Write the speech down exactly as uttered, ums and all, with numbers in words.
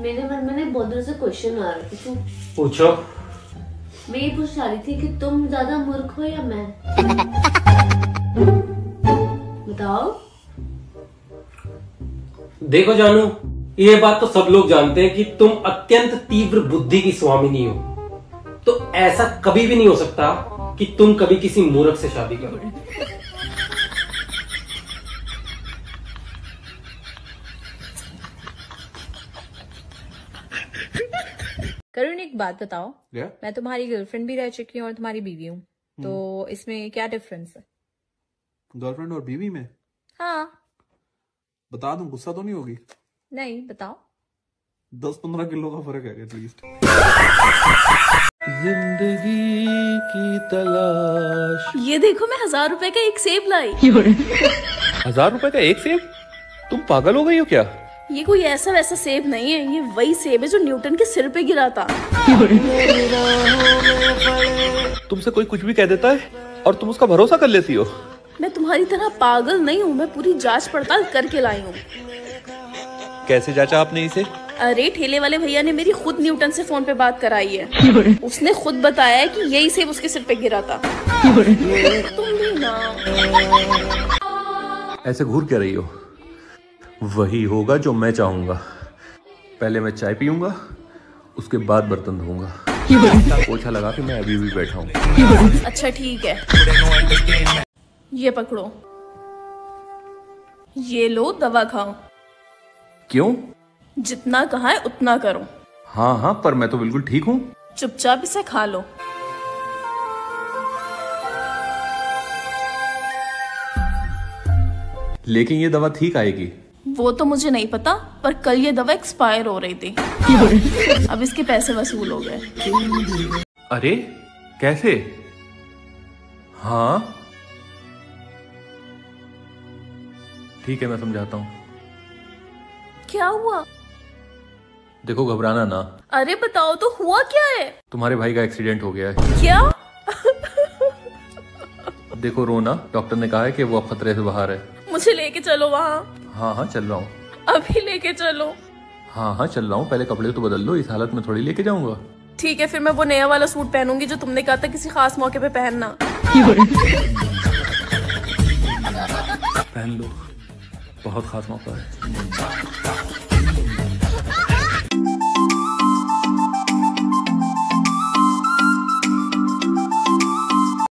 मेरे मन में ना बहुत दिनों से क्वेश्चन आ रहा था। पूछो। मैं ये पूछ रही थी कि तुम ज्यादा मूर्ख हो या मैं? बताओ। देखो जानू, ये बात तो सब लोग जानते हैं कि तुम अत्यंत तीव्र बुद्धि की स्वामिनी हो, तो ऐसा कभी भी नहीं हो सकता कि तुम कभी किसी मूर्ख से शादी करो। करुण, एक बात बताओ। yeah? मैं तुम्हारी गर्लफ्रेंड भी रह चुकी हूँ और तुम्हारी बीवी हूँ, तो इसमें क्या डिफरेंस है? गर्लफ्रेंड और बीवी में? हाँ बता दूं, गुस्सा तो नहीं होगी? नहीं, बताओ। दस पंद्रह किलो का फर्क है एटलीस्ट। जिंदगी की तलाश। ये देखो, मैं हजार रुपए का एक सेब लाई। हजार रुपए का एक सेब? तुम पागल हो गई हो क्या? ये कोई ऐसा वैसा सेब नहीं है, ये वही सेब है जो न्यूटन के सिर पे गिरा था। तुमसे कोई कुछ भी कह देता है और तुम उसका भरोसा कर लेती हो। मैं तुम्हारी तरह पागल नहीं हूँ, मैं पूरी जांच पड़ताल करके लाई हूँ। कैसे जांचा आपने इसे? अरे ठेले वाले भैया ने मेरी खुद न्यूटन से फोन पे बात कराई है। उसने खुद बताया है कि यही सेब उसके सिर पे गिरा था। तुम भी ना ऐसे घूर क्या रही हो? वही होगा जो मैं चाहूंगा। पहले मैं चाय पीऊंगा, उसके बाद बर्तन धोऊंगा। पोछा लगा के मैं अभी भी बैठा हूँ। अच्छा ठीक है, ये पकड़ो, ये लो, दवा खाओ। क्यों? जितना कहा है उतना करो। हाँ हाँ, पर मैं तो बिल्कुल ठीक हूँ। चुपचाप इसे खा लो। लेकिन ये दवा ठीक आएगी? वो तो मुझे नहीं पता, पर कल ये दवा एक्सपायर हो रही थी। अब इसके पैसे वसूल हो गए। अरे कैसे? हाँ ठीक है, मैं समझाता हूँ। क्या हुआ? देखो, घबराना ना। अरे बताओ तो, हुआ क्या है? तुम्हारे भाई का एक्सीडेंट हो गया है। क्या? देखो रोना, डॉक्टर ने कहा है कि वो अब खतरे से बाहर है। मुझे लेके चलो वहाँ। हाँ हाँ चल रहा हूँ। अभी लेके चलो। हाँ हाँ चल रहा हूँ, पहले कपड़े तो बदल लो, इस हालत में थोड़ी लेके जाऊंगा। ठीक है, फिर मैं वो नया वाला सूट पहनूंगी जो तुमने कहा था किसी खास मौके पे पहनना। पहन लो, बहुत खास मौका है।